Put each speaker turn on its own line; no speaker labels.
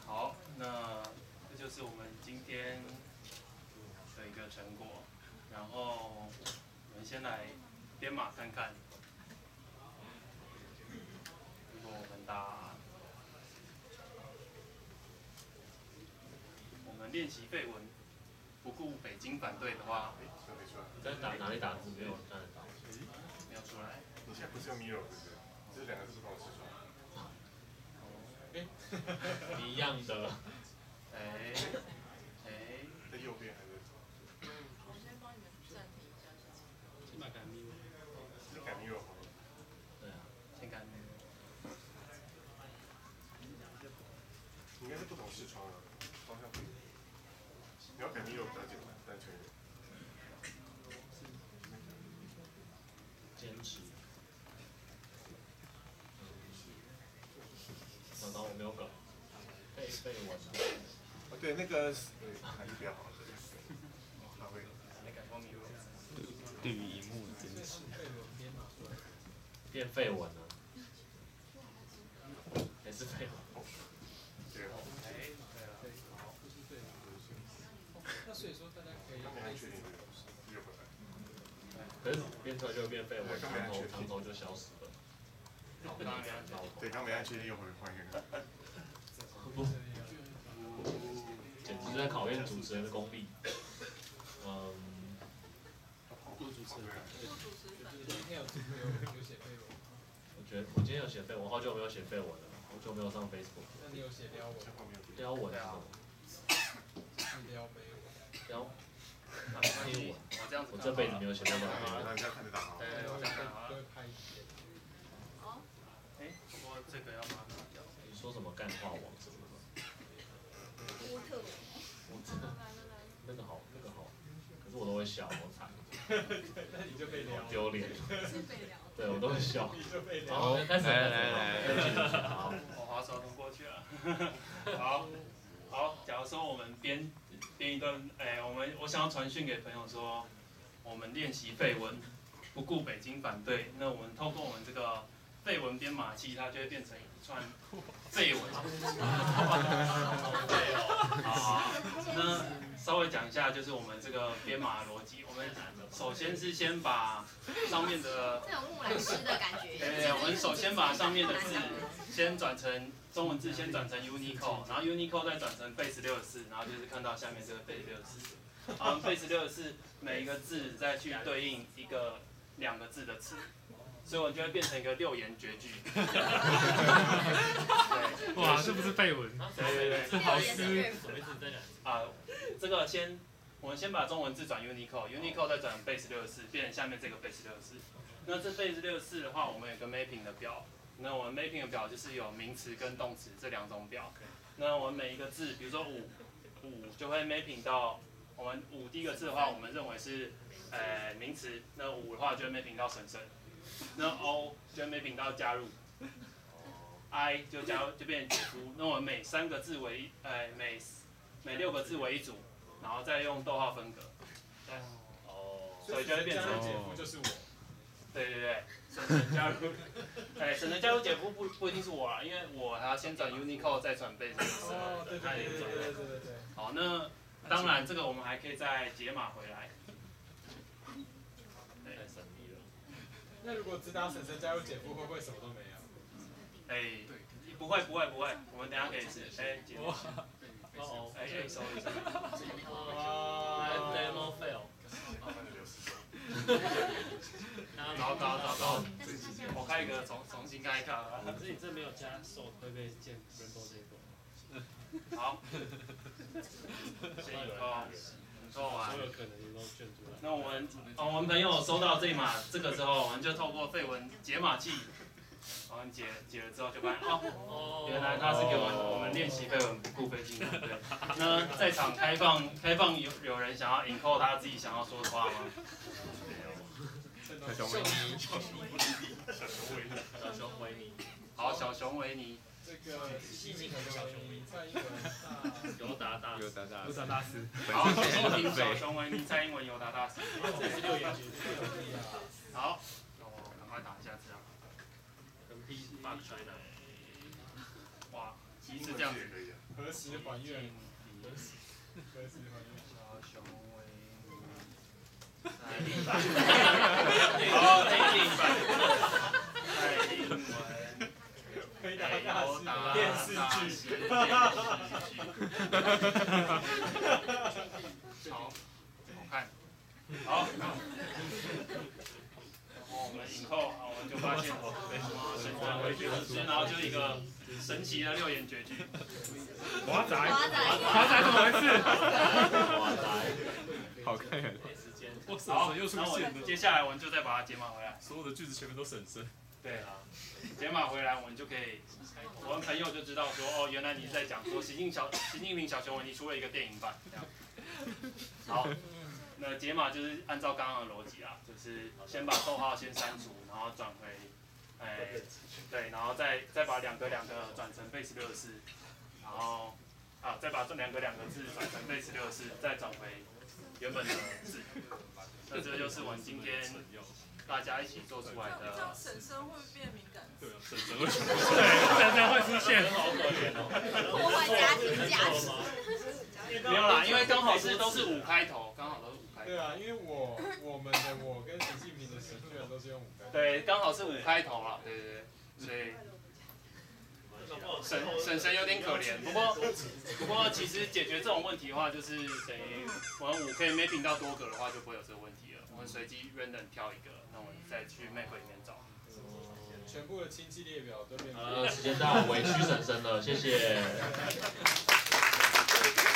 好，那这就是我们今天的一个成果。然后我们先来编码看看。如果我们练习废文，不顾北京反对的话，
你在哪里打字？没有看得到。
没有出来。
你现在不是用 Miro 对不对？这两个字不同视窗。
一样的。
在右边还是？
我先帮你们暂停一下。
先把改 Miro。
先改 Miro 好了。
对啊，
先改 Miro。
应该是不同视窗啊，方向不一样。你要改 Miro 比较简单，单纯一点。
坚持。然后我没有搞。废文。
对，那个还是比较好的。他会。
没改过 Miro。
对于荧幕的坚持。
变废文了。也是废文。
对啊。
那所以说大家可以。
刚没确定这个回来。
可是变出来就会变废文，长头就消失了。
对，刚没按确定又回换一个。
简直在考验主持人的功力。
顾主持人。
今天有写废文。
我今天有写废文，我好久没有写废文了，好久没有上 Facebook。
那你有写撩文？
撩文是什么？
你撩没有？
撩。
我
这辈子没有写过撩文。
那你这样看得到吗？
对，我这样看好了。
都会拍一遍。
好。
不过这个要把它拿掉。
你说什么干话王什么的？
波特。
那个好，可是我都会笑，好惨。
那你就被撩。
好丢脸。
是被撩。
对，我都会笑。
你就被撩。
好，开始。
好，我滑手通过去了。好，假如说我们编一段，我想要传讯给朋友说，我们练习废文，不顾北京反对，那我们透过我们这个废文编码器，它就会变成一串废文。好，那稍微讲一下，就是我们这个编码逻辑。我们首先是先把上面的，
这种木兰诗的感觉。
对，我们首先把上面的字先转成中文字，先转成 Unicode， 然后 Unicode 再转成 Base64，然后就是看到下面这个 Base64。然后 Base64每一个字再去对应两个字的词。所以我就会变成一个6言绝句。
哇，这不是废文。
对，
是好诗。
这个我们先把中文字转 Unicode 再转 Base64，变成下面这个 Base64。那这 Base64的话，我们有个 mapping 的表。那我们 mapping 的表就是有名词跟动词这两种表。那我们每一个字，比如说五就会 mapping 到我们五第一个字的话，我们认为是名词。那5的话就会 mapping 到婶婶。那 O 就会 mapping 到加入。I 就变成姐夫。那我们每3个字为每6个字为一组，然后再用逗号分隔。所以就会变成
姐夫就是我。
对，婶婶加入，婶婶加入姐夫不一定是我啦，因为我还要先转 Unicode 再转 Base64。
对。
好，那当然这个我们还可以再解码回来。
太神秘了。
那如果只打婶婶加入姐夫，会不会什么都没有？
不会，我们等一下可以试。解码。收一下。
Demo fail。
糟，我开一个重新开一个。
可是你这没有加手会被建 Rainbow Table。
好。先扣完。
所有可能性都卷出来。
那我们朋友收到这个之后，我们就透过废文解码器，我们解了之后就发现原来他是给我们练习废文不顾北京反对。那在场开放有人想要encode他自己想要说的话吗？
小熊维尼。
小熊维尼。
好，小熊维尼。
这个戏精的小熊维尼，蔡英文
尤达大
师。
好，收听小熊维尼、蔡英文、尤达大师。
这是6言绝句。
好，那我赶快打一下字啊。
跟 P 发出来的。
哇，是这样子。
何时还原？何时还原？
小熊维尼，蔡林版，好，蔡林版，蔡林文，
回答大
有
师
打
电视剧。
好，好看，好。然后我们影后，我们就发现神传回去了，然后就一个神奇的6言绝句。
华仔，
华仔
华仔怎么回事？
哇塞，
好看呀！
我婶
好，
婶又出
那
现了，
我接下来我们就再把它解码回来。
所有的句子前面都婶婶。
对啊，解码回来我们就可以，我们朋友就知道说，哦，原来你是在讲说习近平小熊维尼出了一个电影版，这样。好，那解码就是按照刚刚的逻辑啦，就是先把逗号先删除，然后转回，对，然后再把两个转成base 64，然后再把这两个字转成base 64，再转回原本的字。那这就是我们今天大家一起做出来的。
这样婶婶会变敏感。
对啊，婶婶会出
对，真的会出现。
好可怜哦。
破坏家庭价值。
没有啦，因为刚好都是5开头，刚好都是5开头。
对啊，因为我跟习近平的神居然都是用5开头。
对，刚好是5开头啦，对，所以婶婶有点可怜。不过其实解决这种问题的话，就是等于我们5可以 mapping 到多个的话，就不会有这个问题了。我们随机 random 挑一个，那我们再去 map 里面找。
全部的亲戚列表都变成。
时间到，委屈婶婶了，谢谢。